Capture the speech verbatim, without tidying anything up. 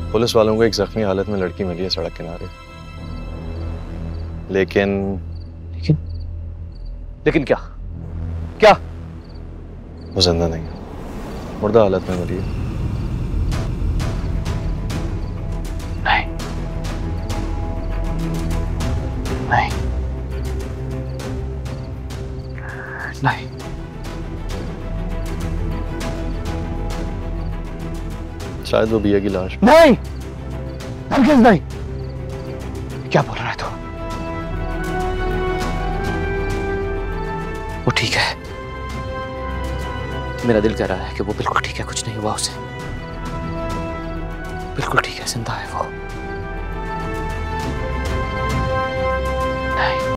Police वालों को एक जख्मी हालत में लड़की मिली है सड़क किनारे, लेकिन लेकिन लेकिन क्या क्या वो जिंदा नहीं है, मुर्दा हालत में मिली है। नहीं नहीं नहीं शायद वो बिया की लाश। नहीं, हरगिज़ नहीं। क्या बोल रहा है तू? वो ठीक है, मेरा दिल कह रहा है कि वो बिल्कुल ठीक है, कुछ नहीं हुआ उसे, बिल्कुल ठीक है, जिंदा है वो। नहीं।